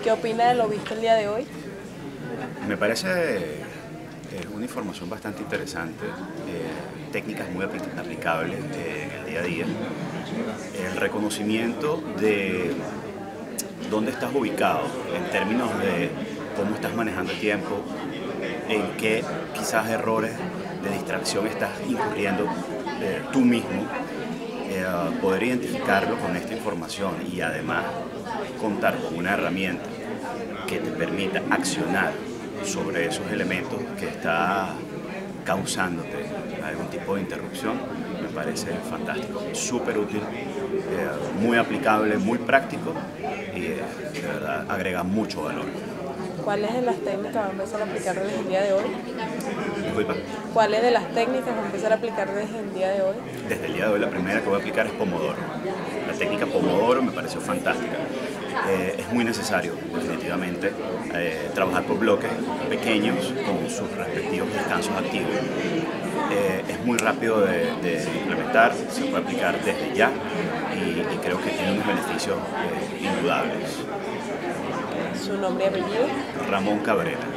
¿Qué opina de lo visto el día de hoy? Me parece una información bastante interesante, técnicas muy aplicables en el día a día. El reconocimiento de dónde estás ubicado en términos de cómo estás manejando el tiempo, en qué quizás errores de distracción estás incurriendo tú mismo, poder identificarlo con esta información y además contar con una herramienta que te permita accionar sobre esos elementos que está causándote algún tipo de interrupción, me parece fantástico, súper útil, muy aplicable, muy práctico y de verdad agrega mucho valor. ¿Cuáles de las técnicas va a empezar a aplicar desde el día de hoy? Disculpa. ¿Cuáles de las técnicas va a empezar a aplicar desde el día de hoy? Desde el día de hoy la primera que voy a aplicar es Pomodoro. La técnica Pomodoro me pareció fantástica. Es muy necesario, definitivamente, trabajar por bloques pequeños con sus respectivos descansos activos. Es muy rápido de implementar, se puede aplicar desde ya y creo que tiene unos beneficios indudables. ¿Su nombre y apellido? Ramón Cabrera.